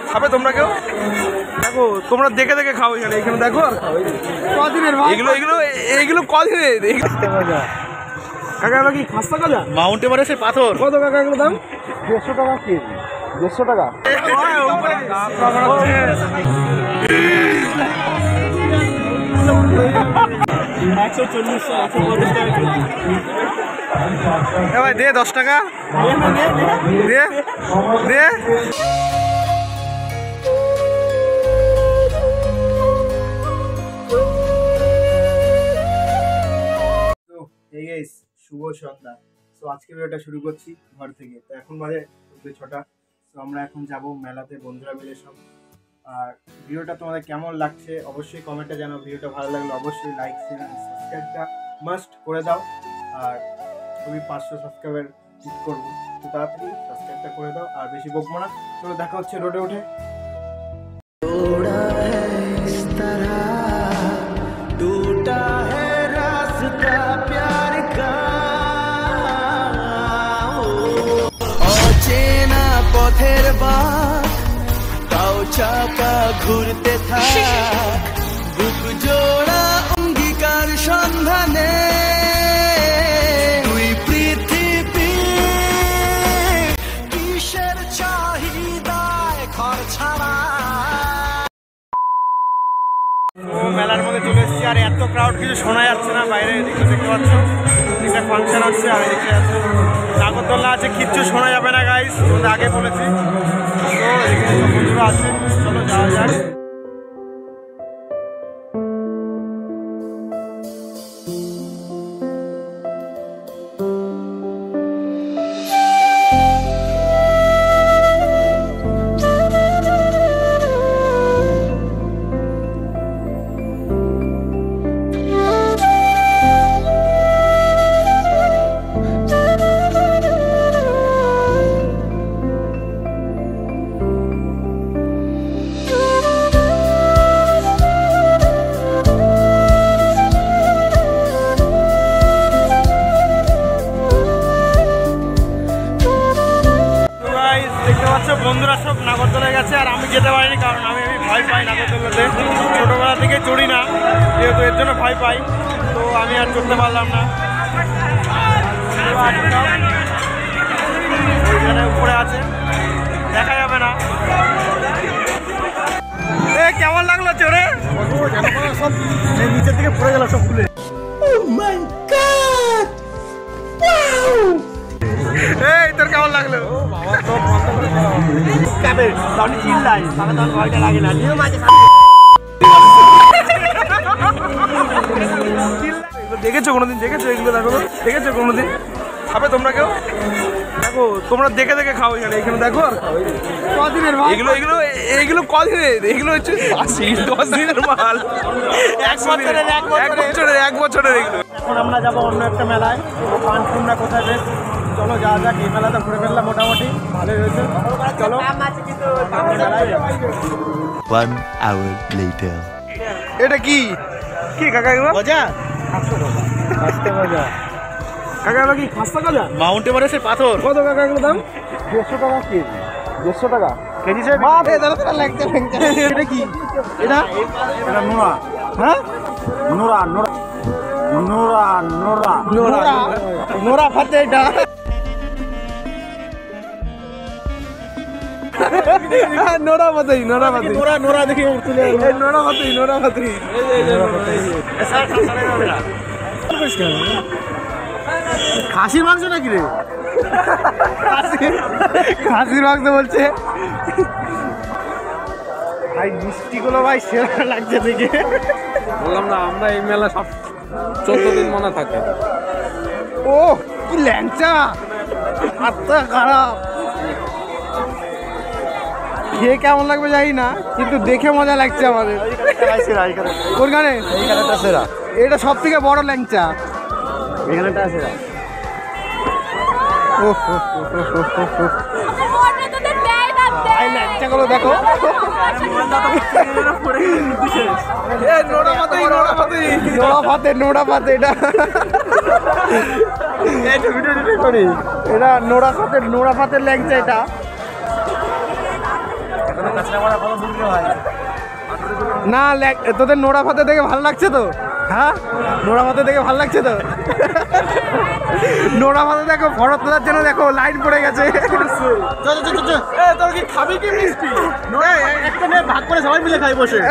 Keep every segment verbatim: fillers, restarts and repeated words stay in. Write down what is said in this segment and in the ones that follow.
খাবে তোমরা কেউ? দেখো তোমরা দেখে দেখে খাও এখানে, এখানে দেখো আর খাও। কদিনের এগুলো এগুলো এগুলো কদিনের? কাকা এগুলো কি খাস্তা কাজা? মাউন্ট এভারেস্টের পাথর। কত কাকা এগুলো দাম? দেড়শো টাকা কেজি। দেড়শো টাকা একশো চল্লিশ ভাই দে দশ টাকা দে দে। শুভ সন্ধ্যা। তো আজকে ভিডিওটা শুরু করছি ঘর থেকে। তো এখন বাজে ছটা। তো আমরা এখন যাব মেলাতে বন্ধুরা মিলে সব। আর ভিডিওটা তোমাদের কেমন লাগছে অবশ্যই কমেন্টে জানাও। ভিডিওটা ভালো লাগলে অবশ্যই লাইক শেয়ার সাবস্ক্রাইবটা মাস্ট করে দাও। আর তুমি পাঁচশো সাবস্ক্রাইবার হিট করবো, তো তাড়াতাড়ি সাবস্ক্রাইবটা করে দাও। আর বেশি বকবো না, চলো দেখা হচ্ছে রোডে উঠে। পথের বাঁক তাও চাকা ঘুরতে থাক, বুক জোড়া অঙ্গীকার সন্ধানে তুই পৃথিবী কিসের চাহিদায় ঘর ছাড়া। মেলার মধ্যে চলে এসেছি আর এত ক্রাউড কিছু শোনা যাচ্ছে না বাইরে। এদিকে দেখতে পাচ্ছ একটা ফাংশন হচ্ছে আর এদিকে আছে নাগরদোলনা আছে, কিচ্ছু শোনা যাবে না গাইস, তোমাদের আগে বলেছি। তো এদিকে সব বন্ধুরা আছে, চলো যাওয়া যাক। বন্ধুরা সব নাগরদোলায় গেছে আর আমি যেতে পারিনি, কারণ আমি আমি ভয় পাই নাগরদোলাতে, ছোটোবেলা থেকে চড়ি না যেহেতু, এর জন্য ভয় পাই। তো আমি আর চড়তে পারলাম না। ওইখানে উপরে আছে, দেখা যাবে না। এ কেমন লাগলো চড়ে? সব নিচের থেকে পড়ে গেল সব খুলে। এই তোর কেমন লাগলো? দেখেছো কোনোদিন? দেখেছো এগুলো? দেখো দেখেছো কোনোদিন? খাবে তোমরা কেউ? দেখো তোমরা দেখে দেখে খাও এখানে, এখানে দেখো আর খাও। কদিনের এগুলো এগুলো এগুলো কদিনের? এগুলো হচ্ছে দশ দিনের মাল, এক বছরের এক বছরের এক বছরের এগুলো। এখন আমরা যাবো অন্য একটা মেলায়, পানকুন্ডা কোথায় বেশ। চলো যাওয়া যাক। এই মেলাটা ঘুরে ফেললাম, মোটামুটি ভালোই হয়েছে। চলো এটা কি কি কাকা এগুলো? মজা খাস্তা মজা। কাকা এগুলো কি খাস্তা কাজা? মাউন্ট এভারেস্টের পাথর। কত কাকা এগুলো দাম? দেড়শো টাকা কেজি। দেড়শো টাকা কেজি সাহেব। এটা কি? এটা এটা নোরা। হ্যাঁ Nora Nora Nora Nora Nora Nora Fatehi. এটা নোরা পাতি নোরা পাতি নোরা নোরা দেখি উঠলে নোরা পাতি নোরা পাতি। খাসির মাংস নাকি রে? খাসির মাংস বলছে ভাই। মিষ্টিগুলো ভাই সেরা লাগছে দেখে। বললাম না আমরা এই মেলা সব চোদ্দ দিন মনে থাকে। ও কি ল্যাংচা, আত্মা খারাপ। খেয়ে কেমন লাগবে জানি না, কিন্তু দেখে মজা লাগছে আমাদের। কোনখানে? এটা সব থেকে বড় ল্যাংচা এখানেটা আছে। ল্যাংচাগুলো দেখো। নোড়া পাতে নোড়া পাতে এটা এটা নোড়া পাতের নোড়া পাতের ল্যাংচা। এটা না তোদের নোড়া ভাতে দেখে ভালো লাগছে তো? হ্যাঁ নোড়া ভাতে দেখে ভালো লাগছে তো? নোড়া ভাতে দেখো ভরত তোলার জন্য দেখো লাইন পড়ে গেছে। তোর কি খাবি কি মিষ্টি? একটা নিয়ে ভাগ করে সবাই মিলে খাই বসে।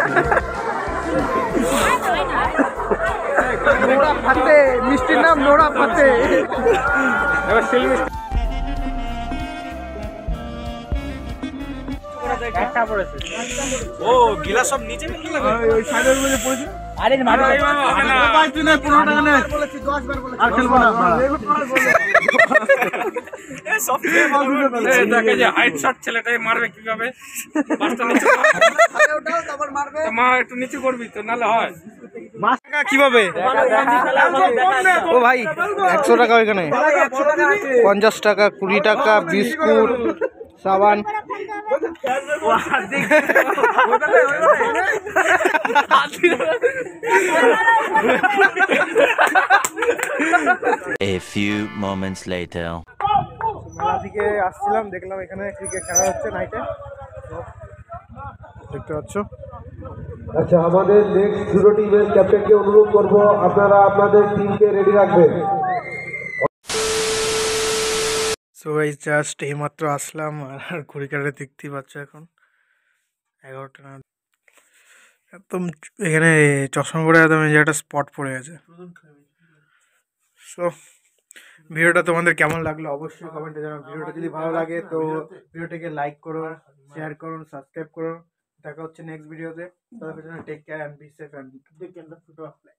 নোড়া ভাতে, মিষ্টির নাম নোড়া ভাতে। এবার শিল মিষ্টি একটা পড়েছে। ও গিলাস সব নিচে ওই সাইডের মধ্যে পড়েছে। আরে মারো ভাই তুই না পনেরো টাকা নে বলেছি দশ বার বলেছি আর খেলবো না। এ সব এ দেখে যে হাইট শট ছেলেটাই মারবে কিভাবে? পাঁচটা নিচে আরে ওটাও তারপর মারবে। মা একটু নিচে করবি তো নালে হয়। পাঁচ টাকা কিভাবে? ও ভাই একশো টাকা ওইখানে পঞ্চাশ টাকা কুড়ি টাকা বিস্কুট সাবান। A few moments later. মেলা থেকে আসছিলাম দেখলাম এখানে ক্রিকেট খেলা হচ্ছে নাইটে দেখতে পাচ্ছ। আচ্ছা আমাদের নেক্সট দুটো টিমের ক্যাপ্টেনকে অনুরোধ করব আপনারা আপনাদের টিমকে রেডি রাখবেন। সো গাইস জাস্ট এইমাত্র আসলাম আর ঘড়ি কাটে দেখতেই পাচ্ছ এখন এগারোটা না একদম এখানে চশমা পরে একদম এই যে একটা স্পট পড়ে গেছে। সো ভিডিওটা তোমাদের কেমন লাগলো অবশ্যই কমেন্টে জানাও। ভিডিওটা যদি ভালো লাগে তো ভিডিওটাকে লাইক করো, শেয়ার করুন, সাবস্ক্রাইব করুন। দেখা হচ্ছে নেক্সট ভিডিওতে। ততক্ষণ take care and be safe and take care of